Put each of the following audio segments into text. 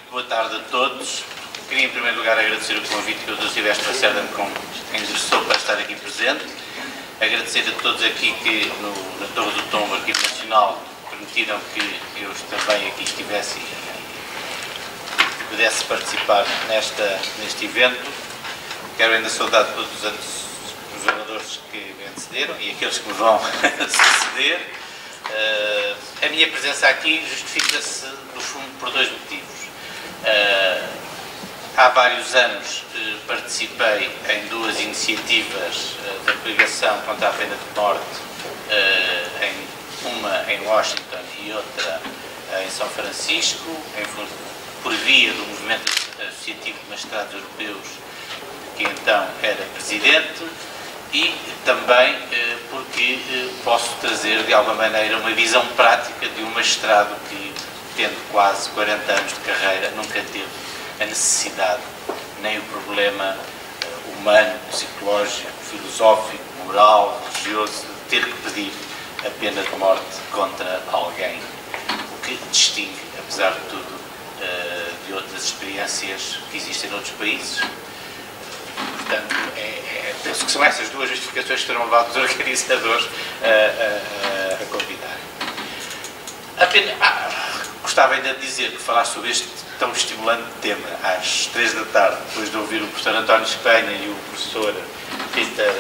boa tarde a todos. Queria, em primeiro lugar, agradecer o convite que o Dr. Silvestre Lacerda me endereçou para estar aqui presente. Agradecer a todos aqui que, na Torre do Tombo, Arquivo Nacional, permitiram que eu também aqui estivesse e pudesse participar neste evento. Quero ainda saudar todos os oradores que me antecederam e aqueles que me vão suceder. A minha presença aqui justifica-se, no fundo, por dois motivos. Há vários anos participei em duas iniciativas da pregação contra a pena de morte, uma em Washington e outra em São Francisco, por via do movimento associativo de magistrados europeus, que então era presidente, e também porque posso trazer, de alguma maneira, uma visão prática de um magistrado que, tendo quase 40 anos de carreira, nunca teve a necessidade, nem o problema humano, psicológico, filosófico, moral, religioso, de ter que pedir a pena de morte contra alguém, o que distingue, apesar de tudo, de outras experiências que existem noutros países. Portanto, penso que são essas duas justificações que terão levado os organizadores a convidar. Gostava ainda de dizer que falar sobre este tão estimulante tema às 3 da tarde, depois de ouvir o professor António Espanha e o professor Peter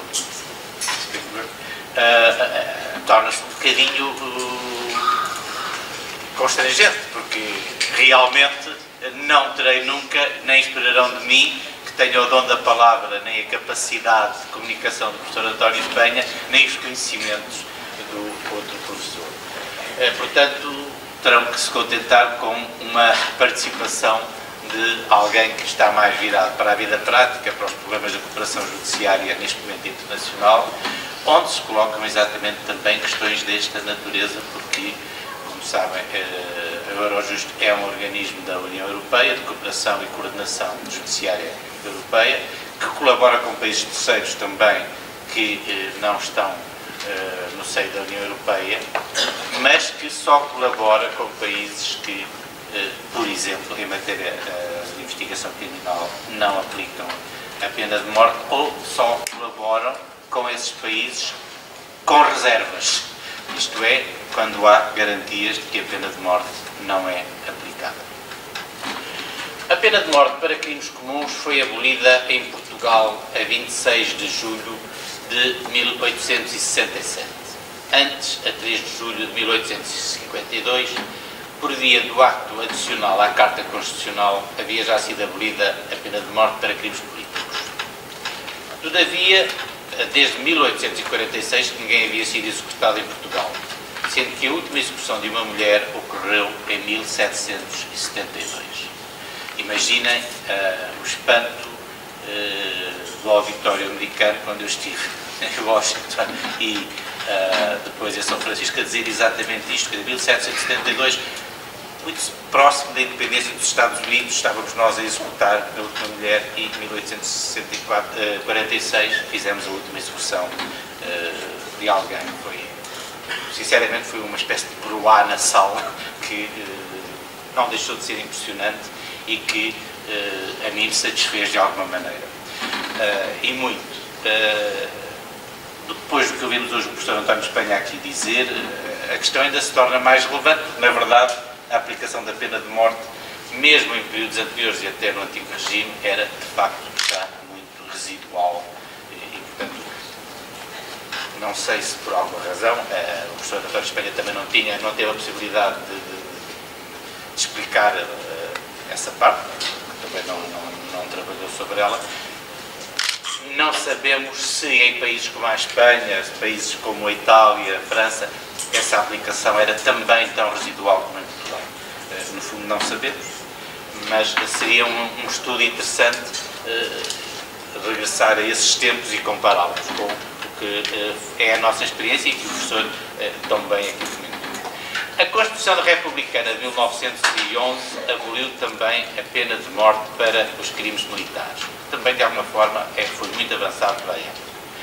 torna-se um bocadinho constrangente, porque realmente não terei nunca, nem esperarão de mim, que tenha o dom da palavra, nem a capacidade de comunicação do professor António Espanha, nem os conhecimentos do outro professor. Portanto, terão que se contentar com uma participação de alguém que está mais virado para a vida prática, para os problemas da cooperação judiciária neste momento internacional, onde se colocam exatamente também questões desta natureza, porque, como sabem, a Eurojust é um organismo da União Europeia, de cooperação e coordenação judiciária europeia, que colabora com países terceiros também que não estão no seio da União Europeia, mas que só colabora com países que, por exemplo, em matéria de investigação criminal, não aplicam a pena de morte ou só colaboram com esses países com reservas, isto é, quando há garantias de que a pena de morte não é aplicada. A pena de morte para crimes comuns foi abolida em Portugal a 26 de julho de 1867. Antes, a 3 de julho de 1852, por via do acto adicional à Carta Constitucional, havia já sido abolida a pena de morte para crimes políticos. Todavia, desde 1846 que ninguém havia sido executado em Portugal, sendo que a última execução de uma mulher ocorreu em 1772. Imaginem o espanto do auditório americano quando eu estive em Washington e depois em São Francisco a dizer exatamente isto, que em 1772, muito próximo da independência dos Estados Unidos, estávamos nós a executar a última mulher e em 1846 fizemos a última execução de alguém. Sinceramente foi uma espécie de broá na sala que não deixou de ser impressionante e que a mim me satisfez de alguma maneira. E muito. Depois do que ouvimos hoje o professor António Espanha aqui dizer, a questão ainda se torna mais relevante, porque, na verdade, a aplicação da pena de morte, mesmo em períodos anteriores e até no antigo regime, era, de facto, já muito residual e portanto, não sei se por alguma razão, o professor António Espanha também não teve a possibilidade de explicar essa parte, também não trabalhou sobre ela. Não sabemos se em países como a Espanha, países como a Itália, a França, essa aplicação era também tão residual como em Portugal. No fundo não sabemos, mas seria um estudo interessante regressar a esses tempos e compará-los com o que é a nossa experiência e que o professor também aqui comentou. A Constituição Republicana de 1911 aboliu também a pena de morte para os crimes militares. Também, de alguma forma, foi muito avançado para a época.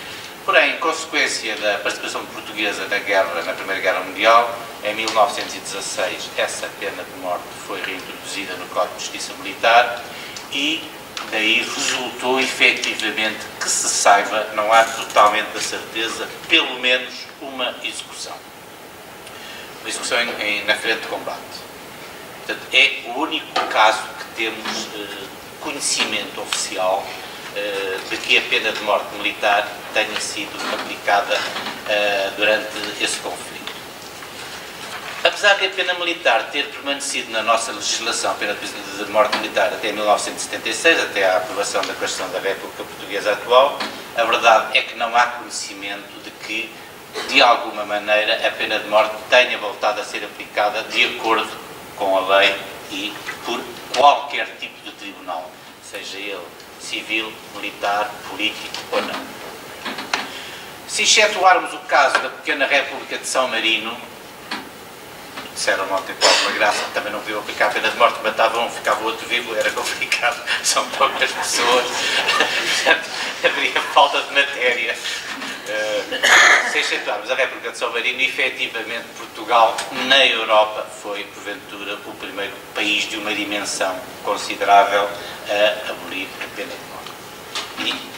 Porém, em consequência da participação portuguesa na Primeira Guerra Mundial, em 1916, essa pena de morte foi reintroduzida no Código de Justiça Militar e daí resultou efetivamente que se saiba, não há totalmente a certeza, pelo menos uma execução. Uma execução na frente de combate. Portanto, é o único caso que temos conhecimento oficial de que a pena de morte militar tenha sido aplicada durante esse conflito. Apesar de a pena militar ter permanecido na nossa legislação, a pena de morte militar até 1976, até à aprovação da Constituição da República Portuguesa atual, a verdade é que não há conhecimento de que, de alguma maneira, a pena de morte tenha voltado a ser aplicada de acordo com a lei e por qualquer tipo de tribunal, seja ele civil, militar, político ou não. Se excetuarmos o caso da pequena República de São Marino, disseram ontem com alguma graça que também não podiam aplicar a pena de morte, matavam um, ficava o outro vivo, era complicado, são poucas pessoas, portanto, haveria falta de matéria. Se excetuarmos a República de São Marino, efetivamente Portugal, na Europa, foi, porventura, o primeiro país de uma dimensão considerável a abolir a pena de morte.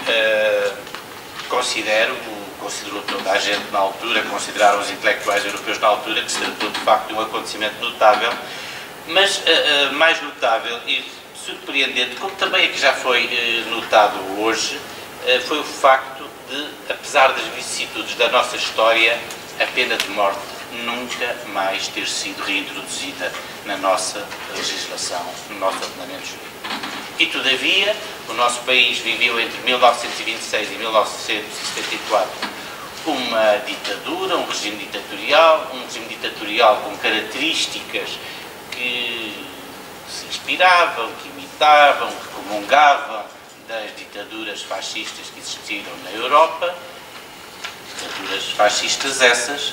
E considerou toda a gente na altura, consideraram os intelectuais europeus na altura, que se tratou de facto de um acontecimento notável, mas mais notável e surpreendente, como também aqui já foi notado hoje, foi o facto de, apesar das vicissitudes da nossa história, a pena de morte nunca mais ter sido reintroduzida na nossa legislação, no nosso ordenamento jurídico. E, todavia, o nosso país viveu entre 1926 e 1974 uma ditadura, um regime ditatorial com características que se inspiravam, que imitavam, que comungavam das ditaduras fascistas que existiram na Europa, ditaduras fascistas essas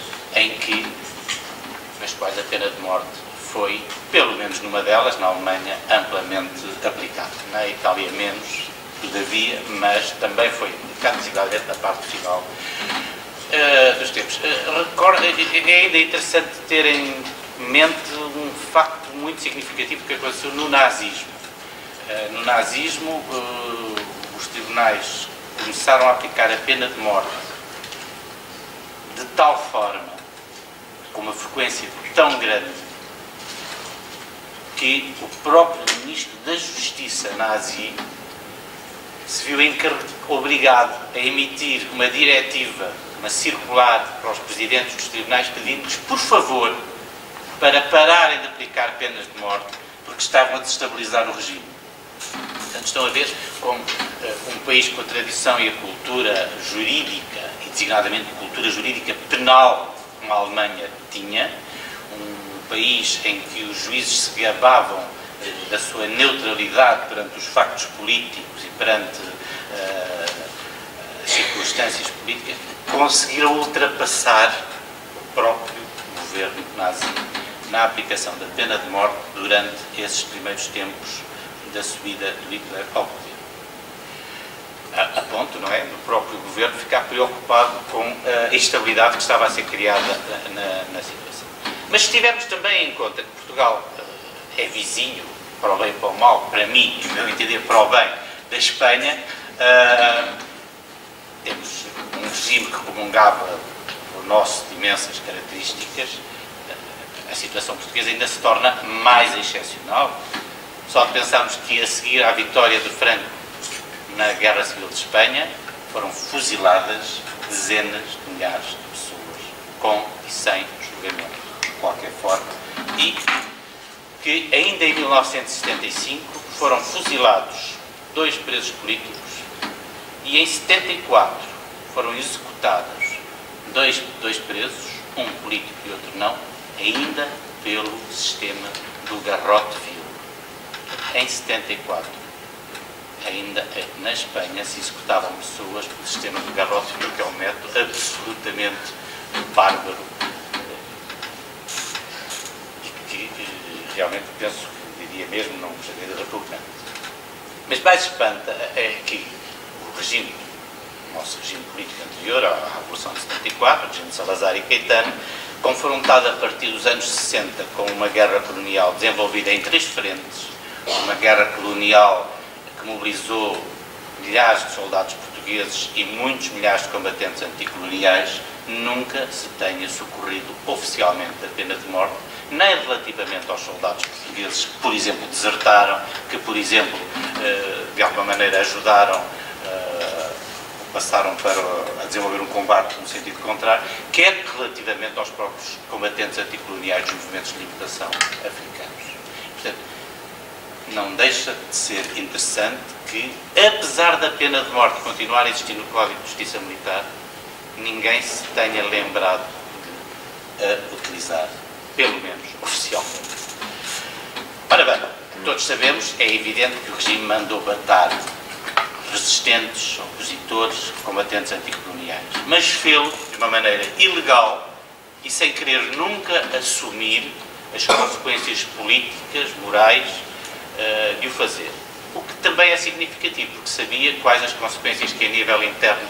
nas quais a pena de morte foi, pelo menos numa delas, na Alemanha, amplamente aplicada. Na Itália menos, todavia, mas também foi aplicada, desigualmente, na parte final dos tempos. É ainda interessante ter em mente um facto muito significativo que aconteceu no nazismo. No nazismo, os tribunais começaram a aplicar a pena de morte de tal forma, com uma frequência tão grande, que o próprio Ministro da Justiça nazi se viu obrigado a emitir uma diretiva, uma circular para os presidentes dos tribunais, pedindo-lhes, por favor, para pararem de aplicar penas de morte, porque estavam a desestabilizar o regime. Portanto, estão a ver como um país com a tradição e a cultura jurídica, e designadamente a cultura jurídica penal, como a Alemanha tinha, um país em que os juízes se gabavam da sua neutralidade perante os factos políticos e perante as circunstâncias políticas, conseguiram ultrapassar o próprio governo nazi na aplicação da pena de morte durante esses primeiros tempos da subida do Hitler ao poder. A ponto, não é, do próprio governo ficar preocupado com a instabilidade que estava a ser criada na situação. Mas se tivermos também em conta que Portugal é vizinho, para o bem e para o mal, para mim, e o meu entender, para o bem, da Espanha, temos um regime que comungava o nosso de imensas características, a situação portuguesa ainda se torna mais excepcional. Só de pensarmos que a seguir à vitória de Franco na Guerra Civil de Espanha foram fuziladas dezenas de milhares de pessoas, com e sem julgamento de qualquer forma, e que ainda em 1975 foram fuzilados 2 presos políticos e em 74 foram executados dois presos, um político e outro não, ainda pelo sistema do garrote vil. Em 74, ainda na Espanha, se executavam pessoas pelo sistema do garrote vil, que é um método absolutamente bárbaro e que realmente penso que diria mesmo não seria repugnante. Mas mais espanta é que o regime nosso regime político anterior à Revolução de 74, o regime de Salazar e Caetano, confrontado a partir dos anos 60 com uma guerra colonial desenvolvida em 3 frentes, uma guerra colonial que mobilizou milhares de soldados portugueses e muitos milhares de combatentes anticoloniais, nunca se tenha socorrido oficialmente a pena de morte, nem relativamente aos soldados portugueses que, por exemplo, desertaram, que, por exemplo, de alguma maneira ajudaram, passaram a desenvolver um combate no sentido contrário, quer relativamente aos próprios combatentes anticoloniais dos movimentos de libertação africanos. Portanto, não deixa de ser interessante que, apesar da pena de morte continuar a existir no Código de Justiça Militar, ninguém se tenha lembrado de a utilizar, pelo menos oficialmente. Ora bem, todos sabemos, é evidente que o regime mandou matar resistentes, opositores, combatentes anticoloniais, mas fê-lo de uma maneira ilegal e sem querer nunca assumir as consequências políticas, morais de o fazer. O que também é significativo, porque sabia quais as consequências que a nível interno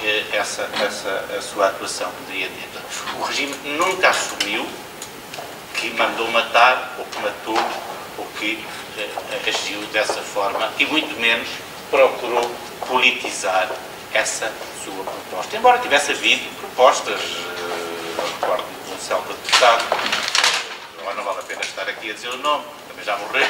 a sua atuação poderia ter. O regime nunca assumiu que mandou matar, ou que matou, ou que agiu dessa forma, e muito menos procurou politizar essa sua proposta. Embora tivesse havido propostas, recordo de um célebre deputado, não vale a pena estar aqui a dizer o nome, também já morreu,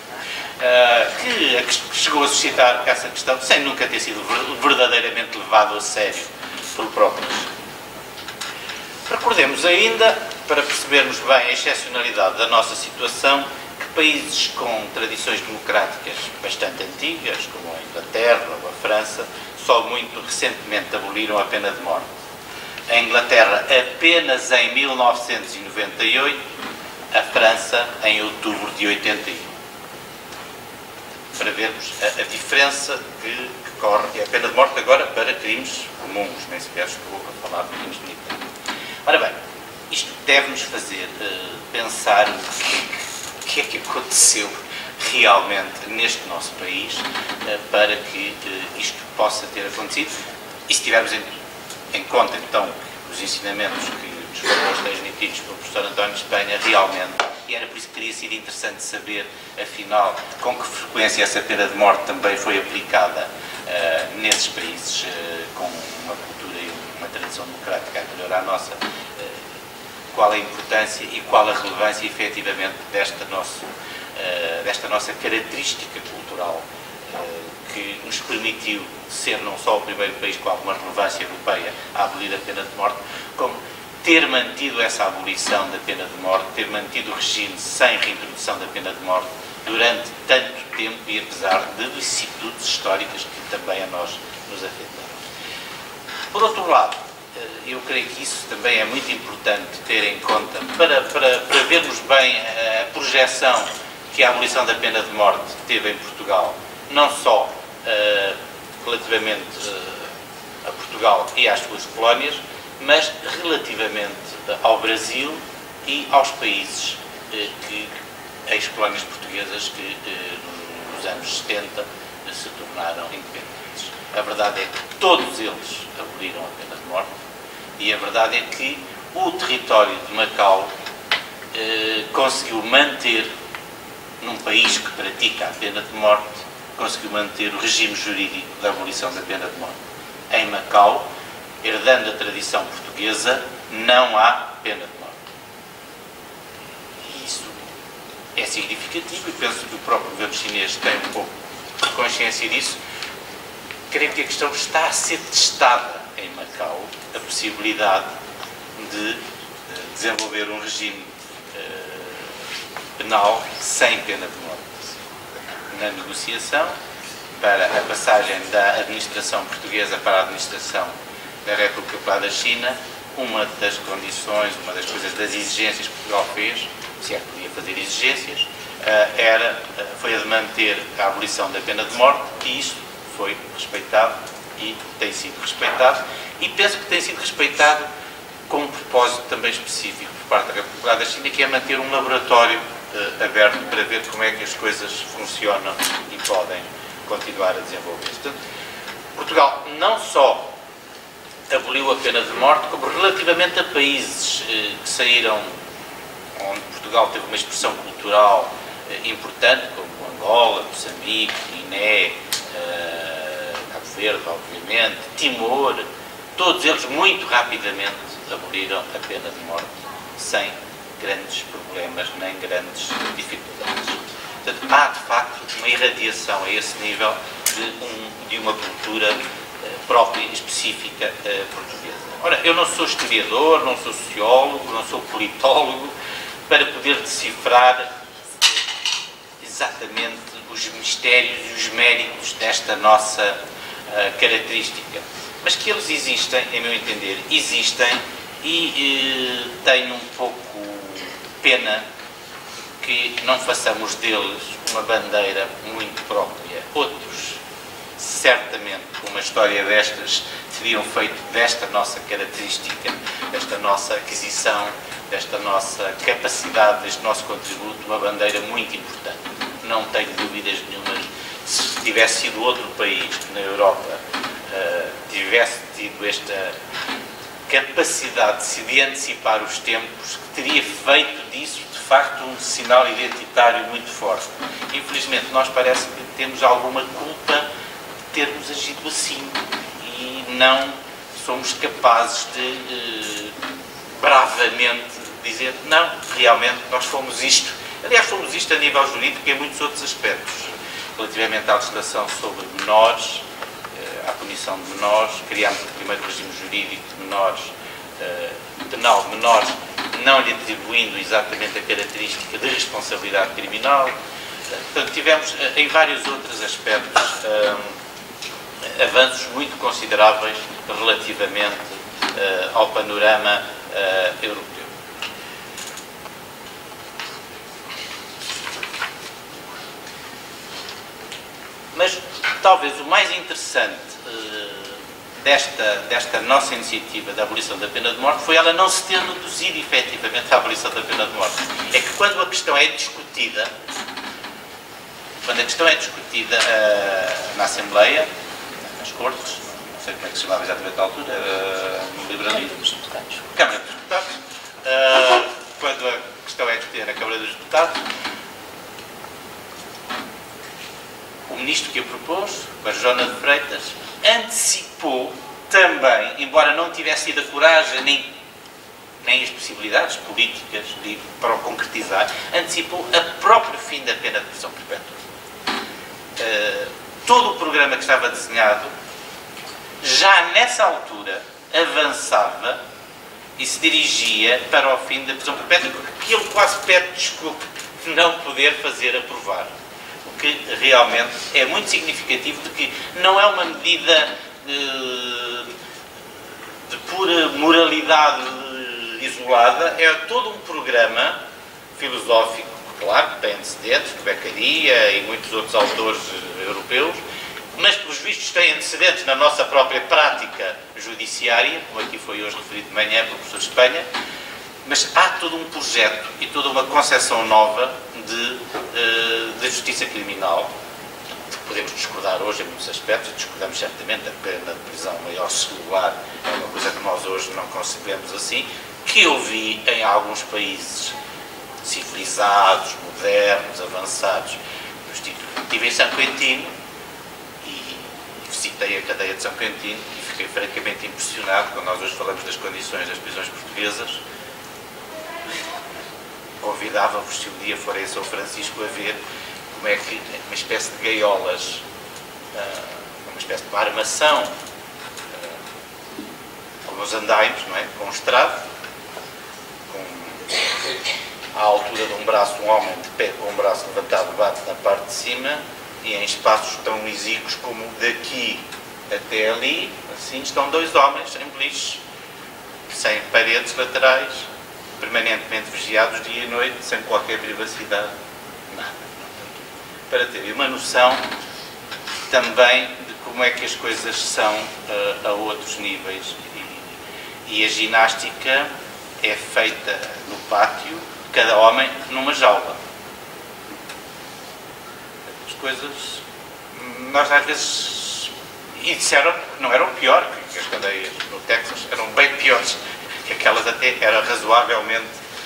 que chegou a suscitar essa questão, sem nunca ter sido verdadeiramente levado a sério pelo próprio. Recordemos ainda, para percebermos bem a excepcionalidade da nossa situação, que países com tradições democráticas bastante antigas, como a Inglaterra ou a França, só muito recentemente aboliram a pena de morte. A Inglaterra apenas em 1998, a França em outubro de 81. Para vermos a diferença que corre, a pena de morte agora para crimes comuns, nem sequer estou a falar de crimes militares. Ora bem, isto deve-nos fazer pensar o que é que aconteceu realmente neste nosso país para que isto possa ter acontecido. E se tivermos em conta, então, os ensinamentos que nos foram transmitidos pelo professor António de Espanha, realmente, e era por isso que teria sido interessante saber, afinal, com que frequência essa pena de morte também foi aplicada nesses países com uma cultura e uma tradição democrática anterior à nossa, qual a importância e qual a relevância, efetivamente, desta nossa característica cultural que nos permitiu ser não só o primeiro país com alguma relevância europeia a abolir a pena de morte, como ter mantido essa abolição da pena de morte, ter mantido o regime sem reintrodução da pena de morte durante tanto tempo e apesar de vicissitudes históricas que também a nós nos afetaram. Por outro lado, eu creio que isso também é muito importante ter em conta para vermos bem a projeção que a abolição da pena de morte teve em Portugal, não só relativamente a Portugal e às suas colónias, mas relativamente ao Brasil e aos países ex-colónias portuguesas que nos anos 70 se tornaram independentes. A verdade é que todos eles aboliram a pena de morte e a verdade é que o território de Macau conseguiu manter, num país que pratica a pena de morte, conseguiu manter o regime jurídico da abolição da pena de morte. Em Macau, herdando a tradição portuguesa, não há pena de morte. E isso é significativo e penso que o próprio governo chinês tem um pouco de consciência disso. Creio que a questão está a ser testada em Macau, a possibilidade de desenvolver um regime penal sem pena de morte. Na negociação, para a passagem da administração portuguesa para a administração da República Popular da China, uma das condições, uma das coisas, das exigências que Portugal fez, se é que podia fazer exigências, foi a de manter a abolição da pena de morte, e isso foi respeitado e tem sido respeitado, e penso que tem sido respeitado com um propósito também específico por parte da República Popular da China, que é manter um laboratório aberto para ver como é que as coisas funcionam e podem continuar a desenvolver-se. Portanto, Portugal não só aboliu a pena de morte, como relativamente a países que saíram, onde Portugal teve uma expressão cultural importante, como Angola, Moçambique, Guiné, Cabo Verde, obviamente, Timor, todos eles muito rapidamente aboliram a pena de morte, sem grandes problemas nem grandes dificuldades. Portanto, há de facto uma irradiação a esse nível de uma cultura própria e específica portuguesa. Ora, eu não sou historiador, não sou sociólogo, não sou politólogo, para poder decifrar exatamente os mistérios e os méritos desta nossa característica. Mas que eles existem, em meu entender, existem, e tenho um pouco pena que não façamos deles uma bandeira muito própria. Outros, certamente, com uma história destas, teriam feito desta nossa característica, desta nossa aquisição, desta nossa capacidade, deste nosso contributo, uma bandeira muito importante. Não tenho dúvidas nenhumas. Se tivesse sido outro país que na Europa tivesse tido esta capacidade de antecipar os tempos, que teria feito disso, de facto, um sinal identitário muito forte. Infelizmente, nós parece que temos alguma culpa de termos agido assim e não somos capazes de bravamente dizer, não, realmente nós fomos isto. Aliás, fomos isto a nível jurídico e em muitos outros aspectos. Relativamente à legislação sobre menores, à punição de menores, criámos o primeiro regime jurídico de menores, penal de menores, não lhe atribuindo exatamente a característica de responsabilidade criminal. Portanto, tivemos em vários outros aspectos avanços muito consideráveis relativamente ao panorama europeu. Mas talvez o mais interessante desta nossa iniciativa da abolição da pena de morte foi ela não se ter reduzido efetivamente à abolição da pena de morte. É que quando a questão é discutida, na Assembleia, nas Cortes, não sei como é que se chamava exatamente à altura, no liberalismo, Câmara dos Deputados, quando a questão é discutida na Câmara dos Deputados, o ministro que a propôs, o Joana de Freitas, antecipou também, embora não tivesse tido a coragem nem as possibilidades políticas para o concretizar, antecipou o próprio fim da pena de prisão perpétua. Todo o programa que estava desenhado, já nessa altura, avançava e se dirigia para o fim da prisão perpétua, porque ele quase pede desculpa de não poder fazer aprovar. O que realmente é muito significativo de que não é uma medida de pura moralidade isolada, é todo um programa filosófico, claro, que tem antecedentes, de Beccaria e muitos outros autores europeus, mas, pelos vistos, tem antecedentes na nossa própria prática judiciária, como aqui foi hoje referido de manhã pelo professor Espanha, mas há todo um projeto e toda uma concepção nova de justiça criminal. Podemos discordar hoje em muitos aspectos, discordamos certamente da pena de prisão maior singular, é uma coisa que nós hoje não concebemos assim, que eu vi em alguns países civilizados, modernos, avançados. Estive em São Quentino e visitei a cadeia de São Quentino e fiquei francamente impressionado quando nós hoje falamos das condições das prisões portuguesas. Convidava-vos, se um dia forem a São Francisco, a ver como é que uma espécie de gaiolas, uma espécie de uma armação, como os andaimes, não é? Com um estrado, à altura de um braço, um homem de pé com um braço levantado bate na parte de cima e em espaços tão exíguos como daqui até ali, assim, estão dois homens em beliche, sem paredes laterais, permanentemente vigiados dia e noite, sem qualquer privacidade, nada. Para terem uma noção também de como é que as coisas são a outros níveis. E a ginástica é feita no pátio, cada homem numa jaula. As coisas, nós às vezes E disseram que não era o pior, que as cadeias no Texas eram bem piores, que aquelas até era razoavelmente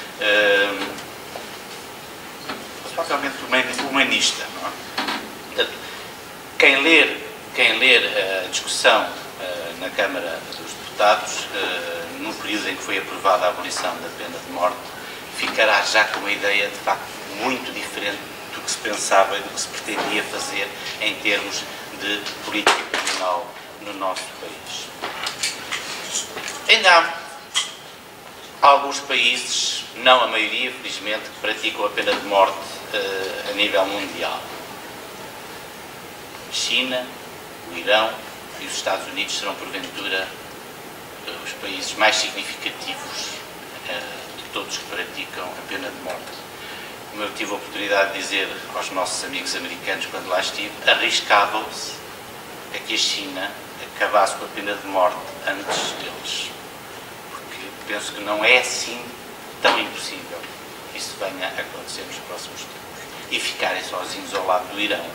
humanista. Não é? Portanto, quem ler a discussão na Câmara dos Deputados, no período em que foi aprovada a abolição da pena de morte, ficará já com uma ideia, de facto, muito diferente do que se pensava e do que se pretendia fazer em termos de política criminal no nosso país. Ainda há alguns países, não a maioria, felizmente, que praticam a pena de morte a nível mundial. A China, o Irão e os Estados Unidos serão, porventura, os países mais significativos de todos que praticam a pena de morte. Como eu tive a oportunidade de dizer aos nossos amigos americanos quando lá estive, arriscavam-se a que a China acabasse com a pena de morte antes deles. Porque penso que não é assim tão impossível que isso venha a acontecer nos próximos tempos. E ficarem sozinhos ao lado do Irão.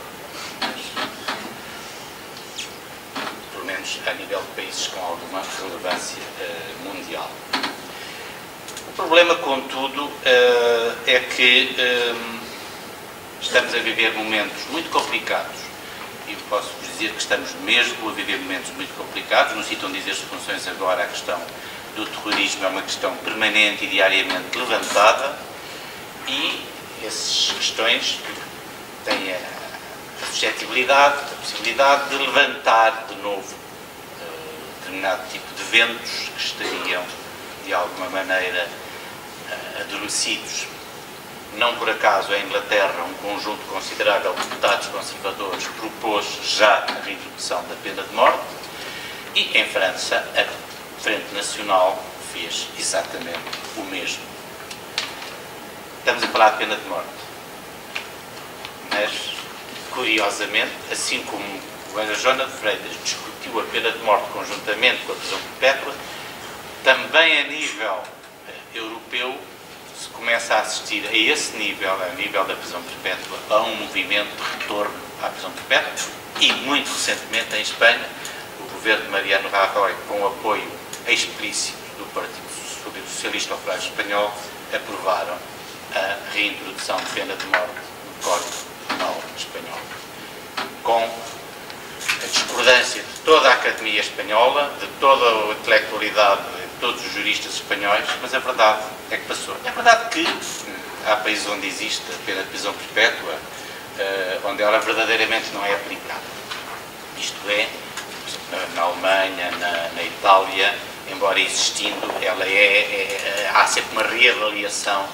Pelo menos a nível de países com alguma relevância mundial. O problema, contudo, é que estamos a viver momentos muito complicados, e posso-vos dizer que estamos mesmo a viver momentos muito complicados. No sítio onde dizer-se funções agora, a questão do terrorismo é uma questão permanente e diariamente levantada, e essas questões têm a suscetibilidade, a possibilidade de levantar de novo determinado tipo de ventos que estariam, de alguma maneira, adormecidos. Não por acaso, em Inglaterra, um conjunto considerável de deputados conservadores propôs já a reintrodução da pena de morte, e em França a Frente Nacional fez exatamente o mesmo. Estamos a falar de pena de morte, mas, curiosamente, assim como o Ana Joana de Freitas discutiu a pena de morte conjuntamente com a prisão perpétua, também a nível europeu se começa a assistir a esse nível, a nível da prisão perpétua, a um movimento de retorno à prisão perpétua, e muito recentemente em Espanha, o governo de Mariano Rajoy, com o apoio explícito do Partido Socialista Operário Espanhol, aprovaram a reintrodução de pena de morte no Código Penal espanhol, com a discordância de toda a Academia Espanhola, de toda a intelectualidade, de todos os juristas espanhóis, mas a verdade é que passou. É verdade que há países onde existe a pena de prisão perpétua, onde ela verdadeiramente não é aplicada. Isto é, na Alemanha, na Itália, embora existindo, ela há sempre uma reavaliação,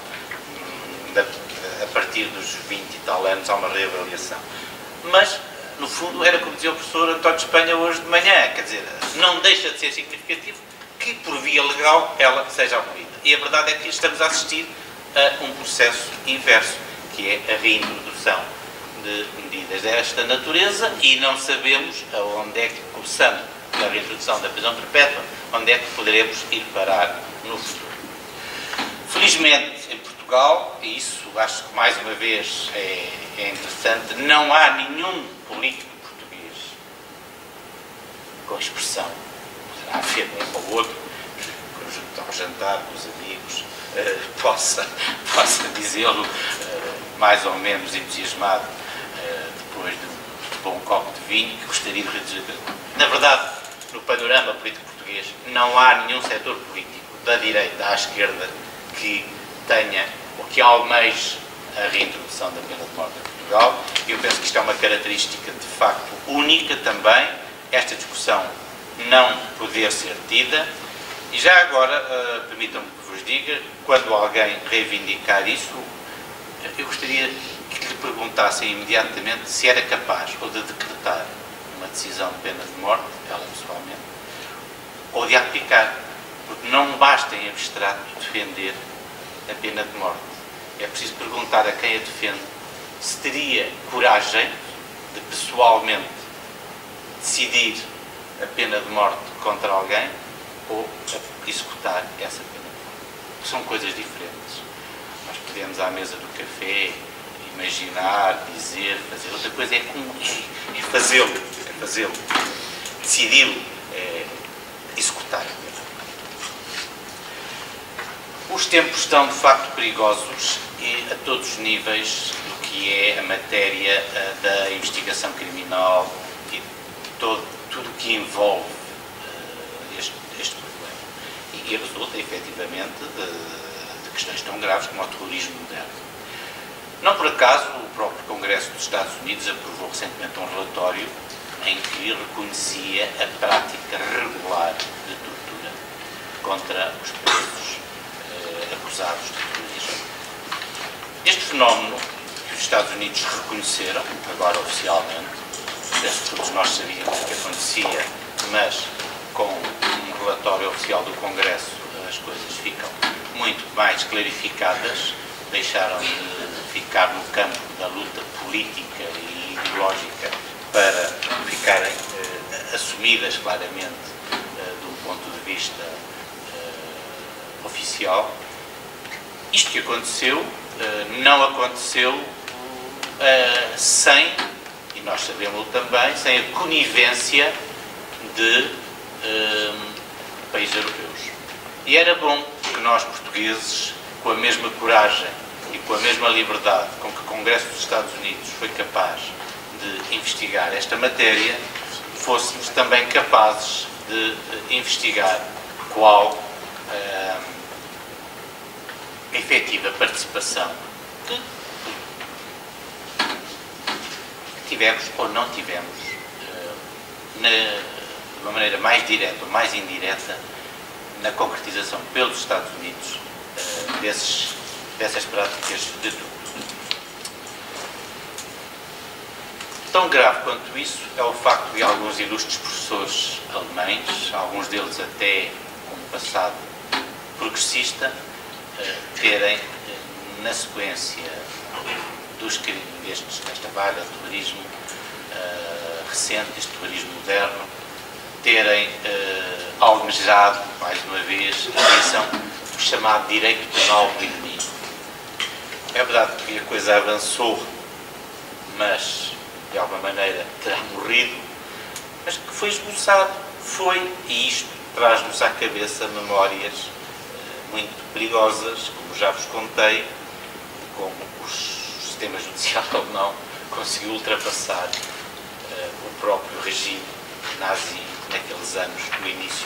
a partir dos 20 e tal anos há uma reavaliação. Mas, no fundo, era como dizia o professor António de Espanha hoje de manhã, quer dizer, não deixa de ser significativo que, por via legal, ela seja abolida. E a verdade é que estamos a assistir a um processo inverso, que é a reintrodução de medidas desta natureza, e não sabemos aonde é que, começando pela reintrodução da prisão perpétua, onde é que poderemos ir parar no futuro. Felizmente, em Portugal, e isso acho que mais uma vez é interessante, não há nenhum político português com expressão. Poderá haver um ou outro, junto ao jantar com os amigos, possa dizê-lo mais ou menos entusiasmado, depois de bom copo de vinho, que gostaria de reduzir. Na verdade, no panorama político português, não há nenhum setor político, da direita à esquerda, que tenha ou que almeje a reintrodução da pena de morte em Portugal. E eu penso que isto é uma característica de facto única também, esta discussão não poder ser tida. E já agora, permitam-me que vos diga, quando alguém reivindicar isso, eu gostaria que lhe perguntassem imediatamente se era capaz ou de decretar uma decisão de pena de morte, ela pessoalmente, ou de aplicar, porque não basta em abstrato defender a pena de morte. É preciso perguntar a quem a defende se teria coragem de pessoalmente decidir a pena de morte contra alguém ou executar essa pena de morte. São coisas diferentes. Nós podemos à mesa do café imaginar, dizer, fazer. Outra coisa é fazê-lo. decidiu executar. Os tempos estão, de facto, perigosos a todos os níveis do que é a matéria da investigação criminal e tudo o que envolve este problema. E resulta, efetivamente, de questões tão graves como o terrorismo moderno. Não por acaso, o próprio Congresso dos Estados Unidos aprovou recentemente um relatório em que reconhecia a prática regular de tortura contra os presos acusados de terrorismo. Este fenómeno, que os Estados Unidos reconheceram, agora oficialmente, penso que todos nós sabíamos que acontecia, mas com um relatório oficial do Congresso as coisas ficam muito mais clarificadas, deixaram de ficar no campo da luta política e ideológica para ficarem assumidas claramente de um ponto de vista oficial. Isto que aconteceu não aconteceu sem, e nós sabemos também, sem a conivência de países europeus. E era bom que nós, portugueses, com a mesma coragem e com a mesma liberdade com que o Congresso dos Estados Unidos foi capaz de investigar esta matéria, fôssemos também capazes de investigar qual efetiva participação que tivemos ou não tivemos, de uma maneira mais direta ou mais indireta, na concretização pelos Estados Unidos dessas práticas de tortura. Tão grave quanto isso é o facto de alguns ilustres professores alemães, alguns deles até com um passado progressista, terem, na sequência dos crimes desta vaga de terrorismo recente, este terrorismo moderno, terem almejado, mais uma vez, a criação do chamado direito penal do inimigo. É verdade que a coisa avançou, mas de alguma maneira terá morrido, mas que foi esboçado, e isto traz-nos à cabeça memórias muito perigosas, como já vos contei, como o sistema judicial alemão conseguiu ultrapassar o próprio regime nazi naqueles anos do início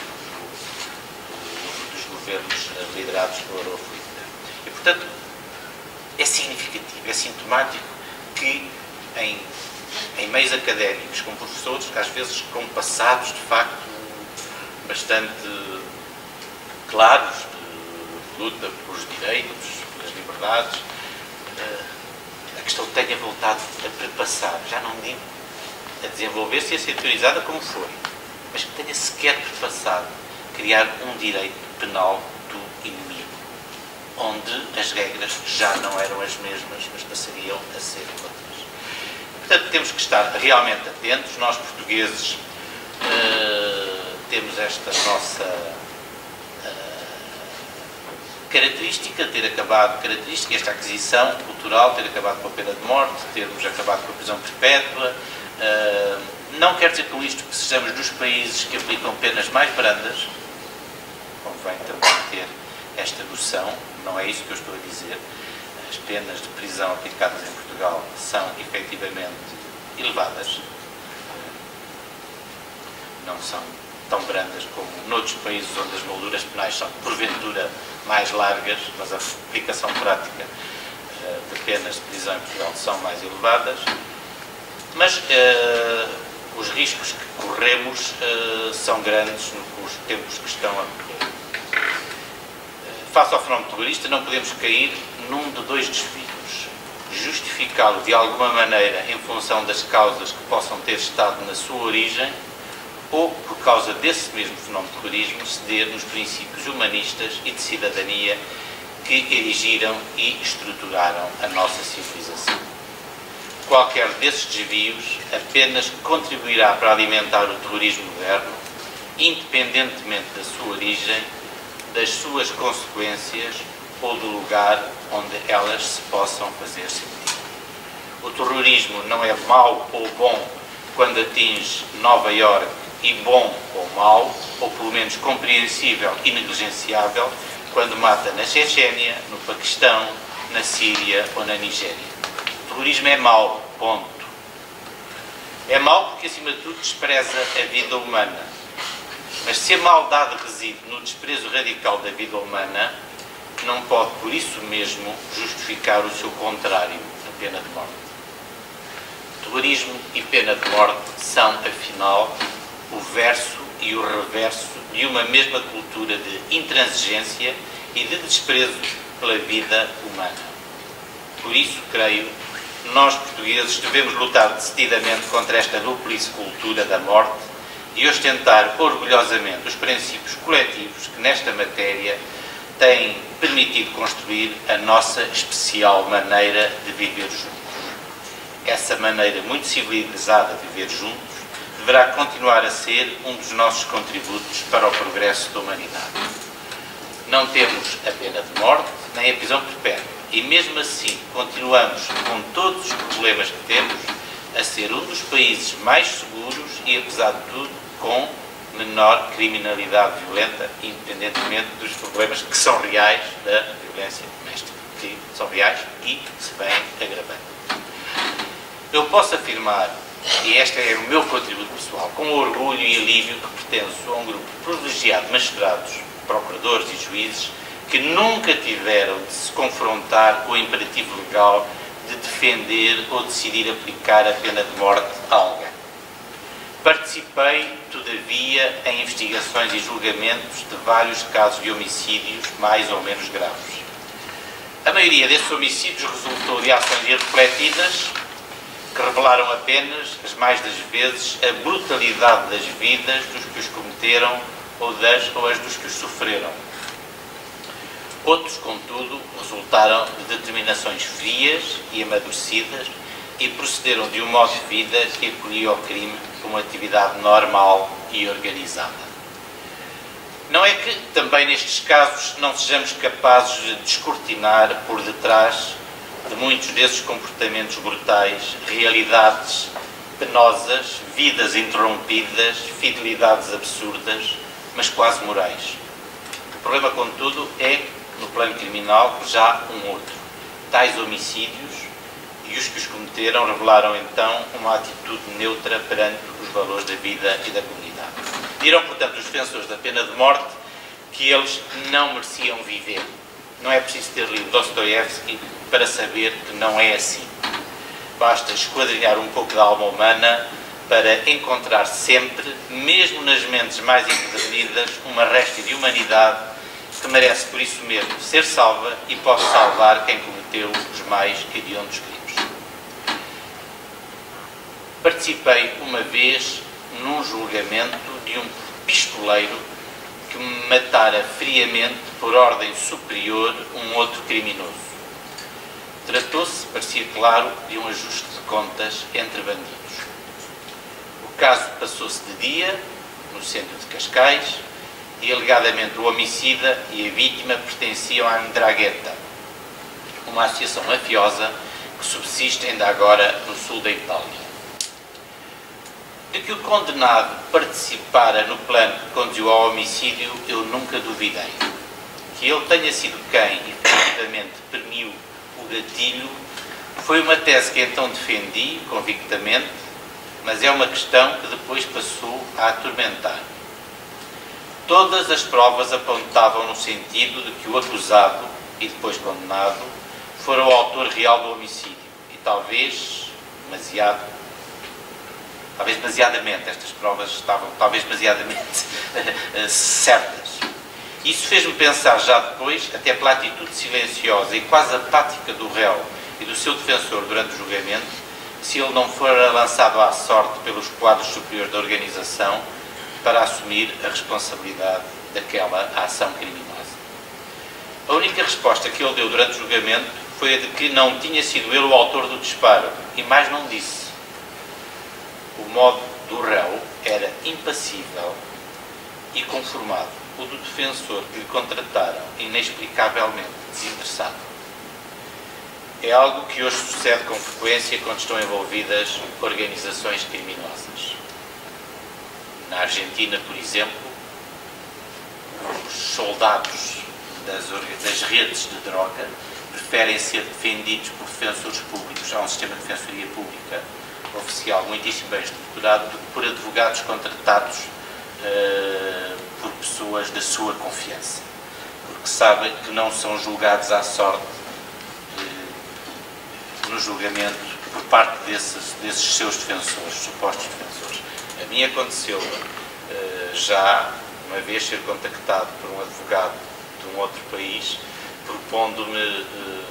dos governos liderados pelo Adolf Hitler. E, portanto, é significativo, é sintomático que em meios académicos, com professores, às vezes com passados, de facto, bastante claros, de luta pelos direitos, pelas liberdades, a questão tenha voltado a passar, já não digo a desenvolver-se e a ser teorizada como foi, mas que tenha sequer perpassado criar um direito penal do inimigo, onde as regras já não eram as mesmas, mas passariam a ser outras. Portanto, temos que estar realmente atentos. Nós, portugueses, temos esta nossa característica, esta aquisição cultural, ter acabado com a pena de morte, termos acabado com a prisão perpétua. Não quer dizer com isto que sejamos dos países que aplicam penas mais brandas, convém também ter esta noção, não é isso que eu estou a dizer. As penas de prisão aplicadas em Portugal são efetivamente elevadas, não são tão brandas como noutros países onde as molduras penais são porventura mais largas, mas a aplicação prática de penas de prisão em Portugal são mais elevadas. Mas os riscos que corremos são grandes nos tempos que estão a correr. Face ao fenómeno terrorista, não podemos cair num de dois desvios. Justificá-lo de alguma maneira em função das causas que possam ter estado na sua origem, ou, por causa desse mesmo fenómeno de terrorismo, ceder nos princípios humanistas e de cidadania que erigiram e estruturaram a nossa civilização. Qualquer desses desvios apenas contribuirá para alimentar o terrorismo moderno, independentemente da sua origem, das suas consequências ou do lugar onde elas se possam fazer sentir. O terrorismo não é mau ou bom quando atinge Nova Iorque e bom ou mau, ou pelo menos compreensível e negligenciável, quando mata na Chechênia, no Paquistão, na Síria ou na Nigéria. O terrorismo é mau, ponto. É mau porque, acima de tudo, despreza a vida humana. Mas se a maldade reside no desprezo radical da vida humana, não pode, por isso mesmo, justificar o seu contrário, a pena de morte. Terrorismo e pena de morte são, afinal, o verso e o reverso de uma mesma cultura de intransigência e de desprezo pela vida humana. Por isso, creio, nós portugueses devemos lutar decididamente contra esta duplice cultura da morte e ostentar orgulhosamente os princípios coletivos que nesta matéria têm permitido construir a nossa especial maneira de viver juntos. Essa maneira muito civilizada de viver juntos deverá continuar a ser um dos nossos contributos para o progresso da humanidade. Não temos a pena de morte nem a prisão perpétua e mesmo assim continuamos, com todos os problemas que temos, a ser um dos países mais seguros e, apesar de tudo, com menor criminalidade violenta, independentemente dos problemas que são reais da violência doméstica, que são reais e se vêm agravando. Eu posso afirmar, e este é o meu contributo pessoal, com orgulho e alívio que pertenço a um grupo privilegiado de magistrados, procuradores e juízes que nunca tiveram de se confrontar com o imperativo legal de defender ou decidir aplicar a pena de morte a alguém. Participei, todavia, em investigações e julgamentos de vários casos de homicídios mais ou menos graves. A maioria desses homicídios resultou de ações irrefletidas que revelaram apenas, as mais das vezes, a brutalidade das vidas dos que os cometeram ou as dos que os sofreram. Outros, contudo, resultaram de determinações frias e amadurecidas e procederam de um modo de vida que acolhia o crime como atividade normal e organizada. Não é que, também nestes casos, não sejamos capazes de descortinar por detrás de muitos desses comportamentos brutais, realidades penosas, vidas interrompidas, fidelidades absurdas, mas quase morais. O problema, contudo, é, no plano criminal, já um outro. Tais homicídios e os que os cometeram revelaram, então, uma atitude neutra perante os valores da vida e da comunidade. Dirão, portanto, os defensores da pena de morte que eles não mereciam viver. Não é preciso ter lido Dostoiévski para saber que não é assim. Basta esquadrinhar um pouco da alma humana para encontrar sempre, mesmo nas mentes mais empedernidas, uma réstia de humanidade que merece, por isso mesmo, ser salva e pode salvar quem cometeu os mais hediondos crimes. Participei uma vez num julgamento de um pistoleiro que matara friamente, por ordem superior, um outro criminoso. Tratou-se, parecia claro, de um ajuste de contas entre bandidos. O caso passou-se de dia, no centro de Cascais, e alegadamente o homicida e a vítima pertenciam à Ndrangheta, uma associação mafiosa que subsiste ainda agora no sul da Itália. De que o condenado participara no plano que conduziu ao homicídio, eu nunca duvidei. Que ele tenha sido quem, efetivamente, premiu o gatilho, foi uma tese que então defendi, convictamente, mas é uma questão que depois passou a atormentar. Todas as provas apontavam no sentido de que o acusado, e depois condenado, fora o autor real do homicídio, e talvez demasiadamente, estas provas estavam talvez demasiadamente certas. Isso fez-me pensar já depois, até pela atitude silenciosa e quase apática do réu e do seu defensor durante o julgamento, se ele não fora lançado à sorte pelos quadros superiores da organização para assumir a responsabilidade daquela ação criminosa. A única resposta que ele deu durante o julgamento foi a de que não tinha sido ele o autor do disparo, e mais não disse. O modo do réu era impassível e conformado. O do defensor que lhe contrataram, inexplicavelmente desinteressado. É algo que hoje sucede com frequência quando estão envolvidas organizações criminosas. Na Argentina, por exemplo, os soldados das redes de droga preferem ser defendidos por defensores públicos. Há um sistema de defensoria pública oficial muitíssimo bem estruturado do que por advogados contratados por pessoas da sua confiança, porque sabem que não são julgados à sorte no julgamento por parte desses seus defensores, supostos defensores. A mim aconteceu já uma vez ser contactado por um advogado de um outro país propondo-me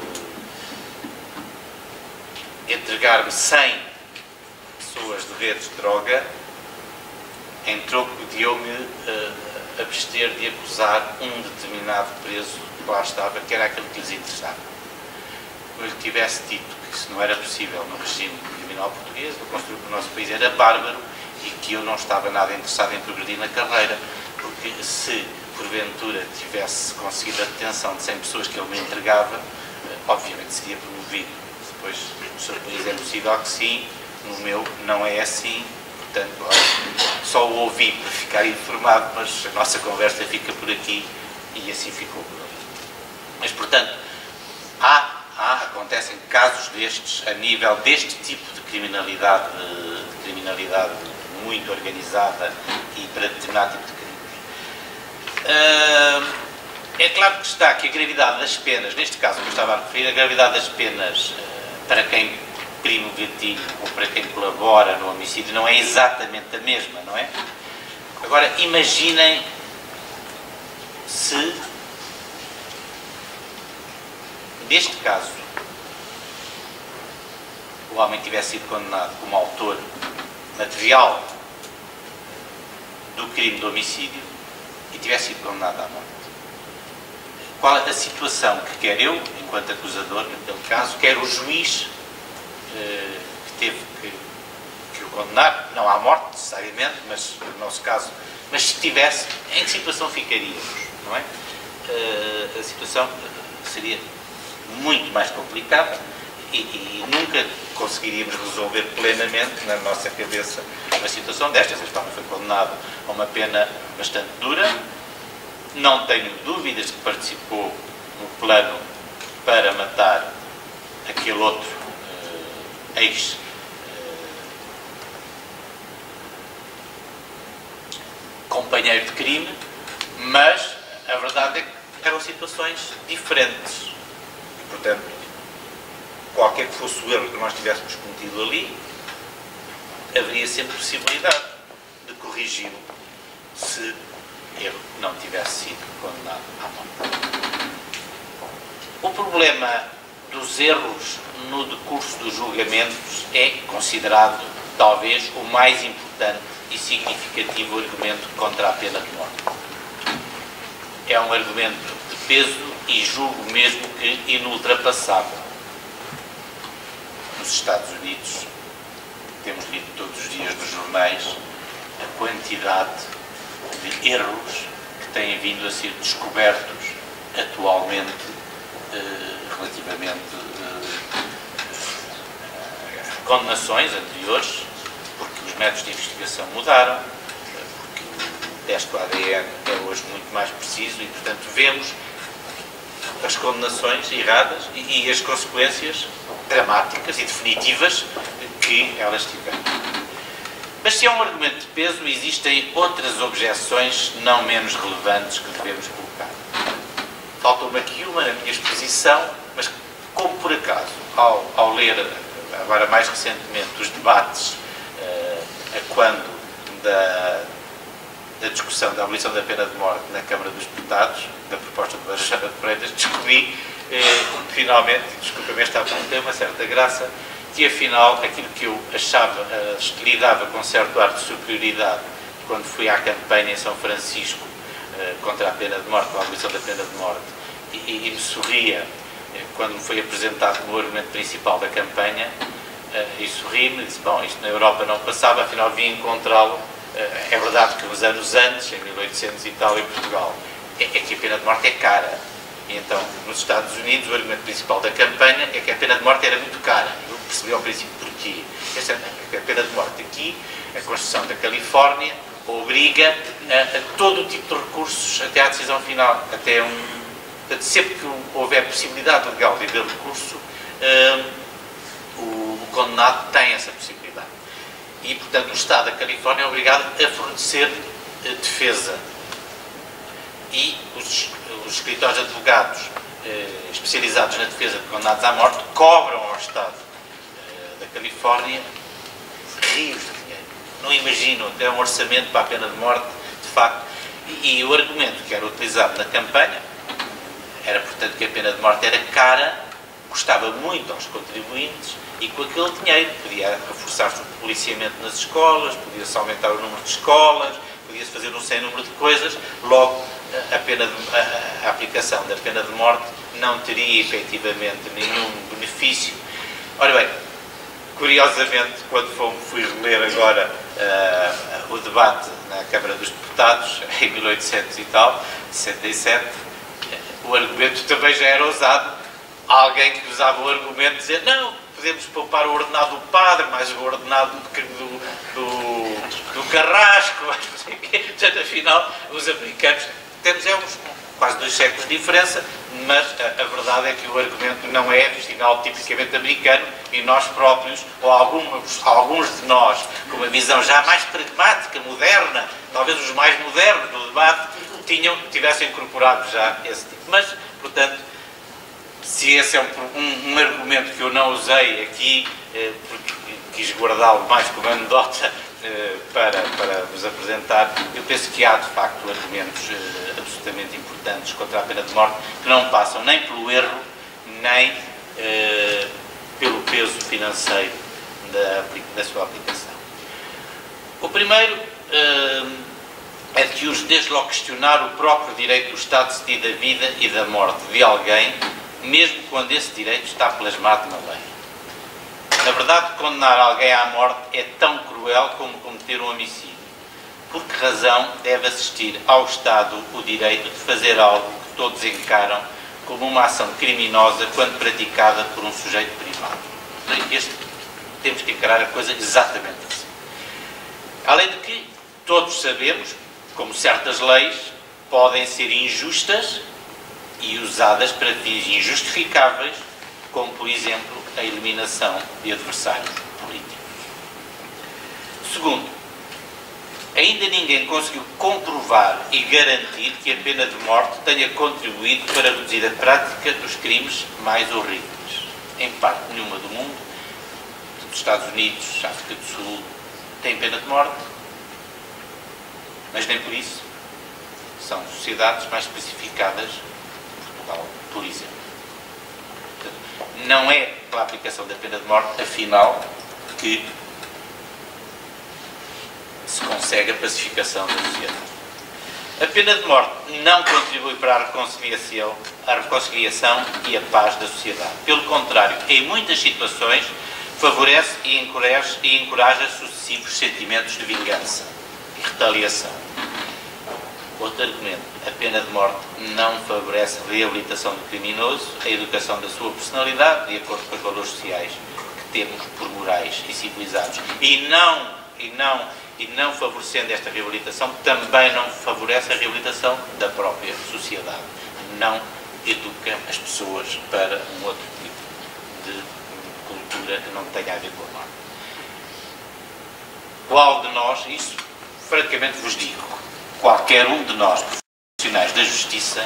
entregar-me 100 pessoas de redes de droga em troco de eu me abster de acusar um determinado preso que lá estava, que era aquele que lhes interessava. Se eu lhe tivesse dito que isso não era possível no regime criminal português, o construído no nosso país era bárbaro e que eu não estava nada interessado em progredir na carreira, porque se porventura tivesse conseguido a detenção de 100 pessoas que ele me entregava, obviamente seria promovido. Depois, no seu país é possível que sim, no meu não é assim, portanto, só o ouvi para ficar informado, mas a nossa conversa fica por aqui e assim ficou por ali. Mas, portanto, acontecem casos destes, a nível deste tipo de criminalidade muito organizada e para determinado tipo de crimes. É claro que está que a gravidade das penas, neste caso que eu estava a referir, a gravidade das penas para quem prima o gatilho ou para quem colabora no homicídio não é exatamente a mesma, não é? Agora, imaginem se, neste caso, o homem tivesse sido condenado como autor material do crime de homicídio e tivesse sido condenado à morte. Qual é a situação que quer eu, enquanto acusador, naquele caso, quer o juiz que teve que o condenar, não à morte necessariamente, mas no nosso caso, mas se tivesse, em que situação ficaríamos, não é? A situação seria muito mais complicada e nunca conseguiríamos resolver plenamente na nossa cabeça uma situação destas. Este homem foi condenado a uma pena bastante dura, não tenho dúvidas de que participou no plano para matar aquele outro ex-companheiro de crime, mas a verdade é que eram situações diferentes. E, portanto, qualquer que fosse o erro que nós tivéssemos cometido ali, haveria sempre possibilidade de corrigi-lo se erro não tivesse sido condenado à morte. O problema dos erros no decurso dos julgamentos é considerado, talvez, o mais importante e significativo argumento contra a pena de morte. É um argumento de peso e julgo mesmo que inultrapassável. Nos Estados Unidos, temos lido todos os dias nos jornais a quantidade de erros que têm vindo a ser descobertos atualmente relativamente a condenações anteriores, porque os métodos de investigação mudaram, porque o teste do ADN é hoje muito mais preciso e, portanto, vemos as condenações erradas e as consequências dramáticas e definitivas que elas tiveram. Mas se é um argumento de peso, existem outras objeções não menos relevantes que devemos colocar. Faltou-me aqui uma na minha exposição, mas como por acaso, ao ler agora mais recentemente os debates a quando da discussão da abolição da pena de morte na Câmara dos Deputados, da proposta de Alexandre de Freitas, descobri finalmente, desculpa-me, esta tem uma certa graça, que afinal aquilo que eu achava, lidava com certo ar de superioridade quando fui à campanha em São Francisco contra a pena de morte, com a abolição da pena de morte, e me sorria quando me foi apresentado como argumento principal da campanha, e sorri-me e disse, bom, isto na Europa não passava, afinal vim encontrá-lo. É verdade que uns anos antes, em 1800 e tal, em Portugal, é que a pena de morte é cara. E então, nos Estados Unidos, o argumento principal da campanha é que a pena de morte era muito cara. Eu percebi ao princípio porquê. A pena de morte aqui, a Constituição da Califórnia, obriga a todo o tipo de recursos até à decisão final, portanto, sempre que houver possibilidade legal de haver recurso, o condenado tem essa possibilidade. E, portanto, o Estado da Califórnia é obrigado a fornecer defesa. E os escritórios de advogados especializados na defesa de condenados à morte cobram ao Estado da Califórnia rios de dinheiro. Não imaginam, até um orçamento para a pena de morte, de facto. E o argumento que era utilizado na campanha era, portanto, que a pena de morte era cara, custava muito aos contribuintes e com aquele dinheiro podia reforçar-se o policiamento nas escolas, podia-se aumentar o número de escolas, podia-se fazer um sem número de coisas, logo a aplicação da pena de morte não teria efetivamente nenhum benefício. Ora bem, curiosamente, quando fui reler agora o debate na Câmara dos Deputados, em 1800 e tal, 67, o argumento também já era usado. Alguém que usava o argumento de dizer, não, podemos poupar o ordenado do padre, mais o ordenado do carrasco, mas não sei o quê. Portanto, afinal, os americanos, temos quase 2 séculos de diferença, mas a verdade é que o argumento não é, afinal, tipicamente americano, e nós próprios, ou alguns de nós, com uma visão já mais pragmática, moderna, talvez os mais modernos do debate, tivessem incorporado já esse tipo. Mas, portanto, se esse é um argumento que eu não usei aqui, porque quis guardá-lo mais como anedota para vos apresentar, eu penso que há, de facto, argumentos absolutamente importantes contra a pena de morte que não passam nem pelo erro, nem pelo peso financeiro da sua aplicação. O primeiro é de que urge desde logo questionar o próprio direito do Estado de decidir da vida e da morte de alguém, mesmo quando esse direito está plasmado na lei. Na verdade, condenar alguém à morte é tão cruel como cometer um homicídio. Por que razão deve assistir ao Estado o direito de fazer algo que todos encaram como uma ação criminosa quando praticada por um sujeito privado? Temos que encarar a coisa exatamente assim. Além de que todos sabemos como certas leis podem ser injustas e usadas para fins injustificáveis, como, por exemplo, a eliminação de adversários políticos. Segundo, ainda ninguém conseguiu comprovar e garantir que a pena de morte tenha contribuído para reduzir a prática dos crimes mais horríveis. Em parte nenhuma do mundo, dos Estados Unidos, África do Sul, tem pena de morte, mas nem por isso são sociedades mais pacificadas, Portugal, por exemplo. Portanto, não é pela aplicação da pena de morte, afinal, que se consegue a pacificação da sociedade. A pena de morte não contribui para a reconciliação e a paz da sociedade. Pelo contrário, em muitas situações, favorece e encoraja sucessivos sentimentos de vingança e retaliação. Outro argumento, a pena de morte não favorece a reabilitação do criminoso, a educação da sua personalidade, de acordo com os valores sociais que temos por morais e civilizados. E não favorecendo esta reabilitação, também não favorece a reabilitação da própria sociedade. Não educa as pessoas para um outro tipo de cultura que não tenha a ver com a morte. Qual de nós, isso francamente vos digo, qualquer um de nós, profissionais da justiça,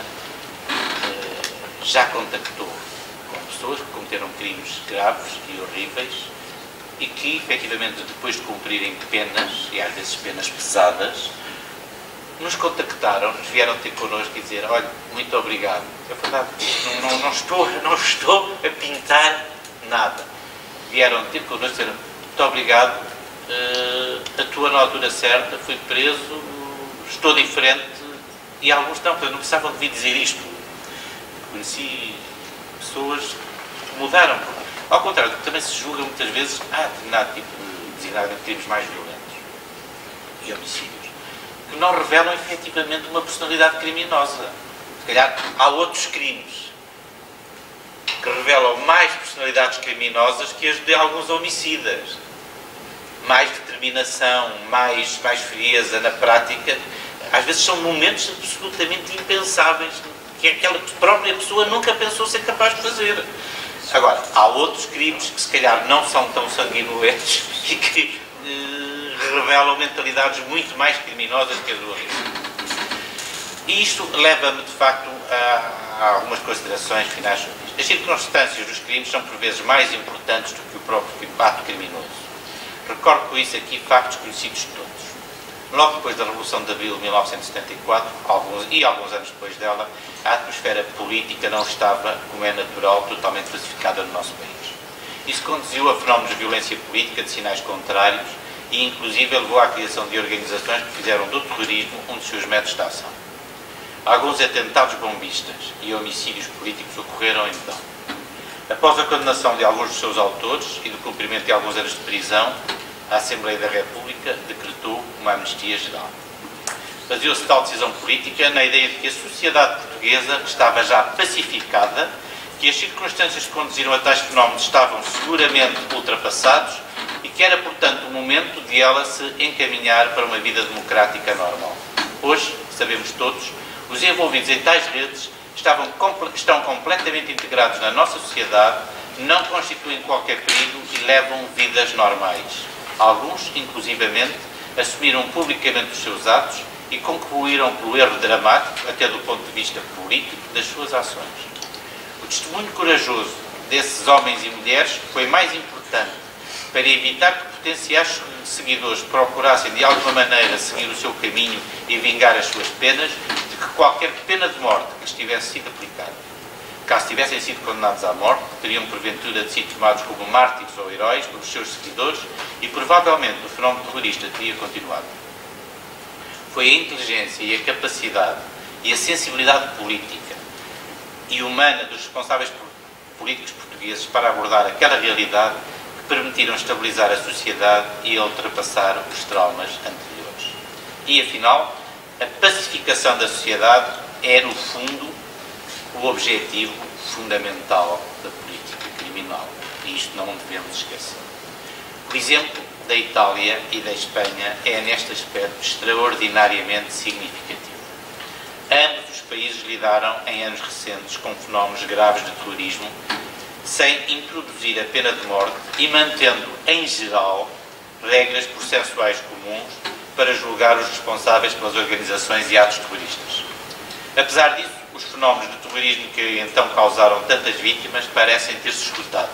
já contactou com pessoas que cometeram crimes graves e horríveis e que, efetivamente, depois de cumprirem penas, e às vezes penas pesadas, nos contactaram, nos vieram ter connosco e dizer, olha, muito obrigado. É verdade, não estou a pintar nada. Vieram ter connosco e disseram, muito obrigado, atuou na altura certa, fui preso, estou diferente, e alguns não precisavam de vir dizer isto. Conheci pessoas que mudaram. Ao contrário, também se julga muitas vezes determinado tipo de crimes mais violentos e homicídios, que não revelam efetivamente uma personalidade criminosa. Se calhar há outros crimes que revelam mais personalidades criminosas que as de alguns homicidas, mais determinados determinação, mais frieza na prática, às vezes são momentos absolutamente impensáveis, que aquela própria pessoa nunca pensou ser capaz de fazer. Agora, há outros crimes que se calhar não são tão sanguinolentos e que revelam mentalidades muito mais criminosas que as do homicídio. E isto leva-me, de facto, a algumas considerações finais sobre isto. As circunstâncias dos crimes são, por vezes, mais importantes do que o próprio ato criminoso. Recordo com isso aqui factos conhecidos de todos. Logo depois da Revolução de Abril de 1974, alguns anos depois dela, a atmosfera política não estava, como é natural, totalmente pacificada no nosso país. Isso conduziu a fenómenos de violência política de sinais contrários e, inclusive, levou à criação de organizações que fizeram do terrorismo um dos seus métodos de ação. Alguns atentados bombistas e homicídios políticos ocorreram então. Após a condenação de alguns dos seus autores e do cumprimento de alguns anos de prisão, a Assembleia da República decretou uma amnistia geral. Baseou-se tal decisão política na ideia de que a sociedade portuguesa estava já pacificada, que as circunstâncias que conduziram a tais fenómenos estavam seguramente ultrapassados e que era, portanto, o momento de ela se encaminhar para uma vida democrática normal. Hoje, sabemos todos, os envolvidos em tais redes estão completamente integrados na nossa sociedade, não constituem qualquer perigo e levam vidas normais. Alguns, inclusivamente, assumiram publicamente os seus atos e concluíram pelo erro dramático, até do ponto de vista político, das suas ações. O testemunho corajoso desses homens e mulheres foi mais importante para evitar que potenciais seguidores procurassem de alguma maneira seguir o seu caminho e vingar as suas penas, de que qualquer pena de morte que lhes tivesse sido aplicada. Caso tivessem sido condenados à morte, teriam porventura sido tomados como mártires ou heróis pelos seus seguidores e provavelmente o fenómeno terrorista teria continuado. Foi a inteligência e a capacidade e a sensibilidade política e humana dos responsáveis políticos portugueses para abordar aquela realidade que permitiram estabilizar a sociedade e ultrapassar os traumas anteriores. E, afinal, a pacificação da sociedade é, no fundo, o objetivo fundamental da política criminal. E isto não devemos esquecer. O exemplo da Itália e da Espanha é, neste aspecto, extraordinariamente significativo. Ambos os países lidaram, em anos recentes, com fenómenos graves de terrorismo, sem introduzir a pena de morte e mantendo, em geral, regras processuais comuns para julgar os responsáveis pelas organizações e atos terroristas. Apesar disso, os fenómenos de terrorismo que então causaram tantas vítimas parecem ter-se esgotado.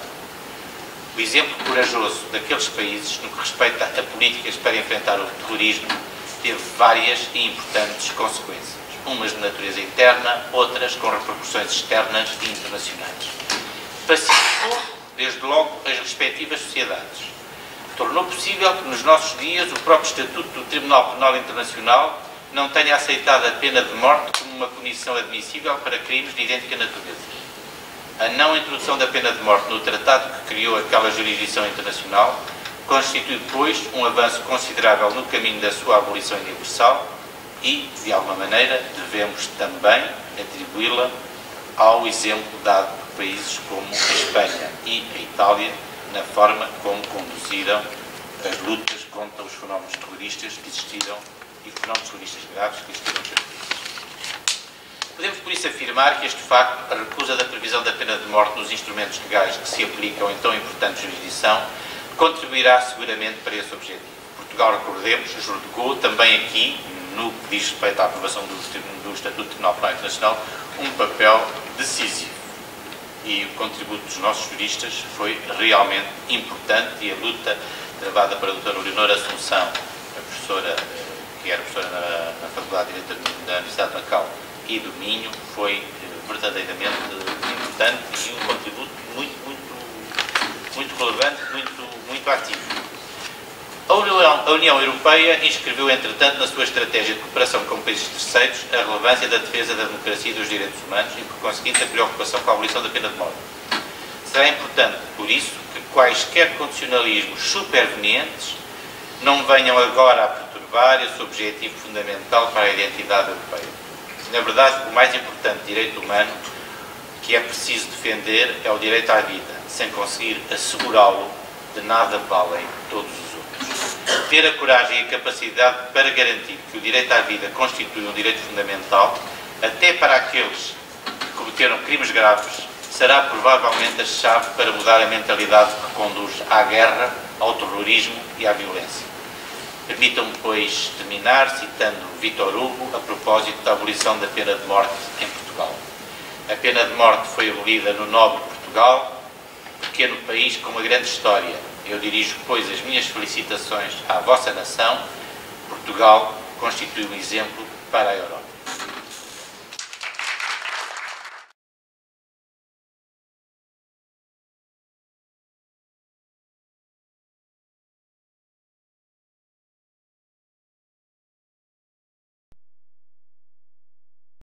O exemplo corajoso daqueles países, no que respeita a políticas para enfrentar o terrorismo, teve várias e importantes consequências. Umas de natureza interna, outras com repercussões externas e internacionais. Pacificou, desde logo, as respectivas sociedades. Tornou possível que, nos nossos dias, o próprio Estatuto do Tribunal Penal Internacional não tenha aceitado a pena de morte como uma punição admissível para crimes de idêntica natureza. A não introdução da pena de morte no tratado que criou aquela jurisdição internacional constitui, pois, um avanço considerável no caminho da sua abolição universal e, de alguma maneira, devemos também atribuí-la ao exemplo dado por países como a Espanha e a Itália na forma como conduziram as lutas contra os fenómenos terroristas que existiram e fenómenos terroristas graves que existiram nos seus países. Podemos, por isso, afirmar que este facto, a recusa da previsão da pena de morte nos instrumentos legais que se aplicam em tão importante jurisdição, contribuirá seguramente para esse objetivo. Portugal, recordemos, judicou também aqui, no que diz respeito à aprovação do Estatuto do Tribunal Penal Internacional, um papel decisivo. E o contributo dos nossos juristas foi realmente importante e a luta travada para a doutora Leonor Assunção, a professora, que era professora na Faculdade de Direito da Universidade de Macau e do Minho, foi verdadeiramente importante e um contributo muito relevante, muito ativo. A União Europeia inscreveu, entretanto, na sua estratégia de cooperação com países terceiros a relevância da defesa da democracia e dos direitos humanos e, por conseguinte, a preocupação com a abolição da pena de morte. Será importante, por isso, que quaisquer condicionalismos supervenientes não venham agora a perturbar esse objetivo fundamental para a identidade europeia. Na verdade, o mais importante direito humano que é preciso defender é o direito à vida. Sem conseguir assegurá-lo, de nada valem todos os outros. ter a coragem e a capacidade para garantir que o direito à vida constitui um direito fundamental, até para aqueles que cometeram crimes graves, será provavelmente a chave para mudar a mentalidade que conduz à guerra, ao terrorismo e à violência. Permitam-me, pois, terminar citando Vítor Hugo a propósito da abolição da pena de morte em Portugal. A pena de morte foi abolida no nobre Portugal, pequeno país com uma grande história. Eu dirijo, pois, as minhas felicitações à vossa nação. Portugal constitui um exemplo para a Europa.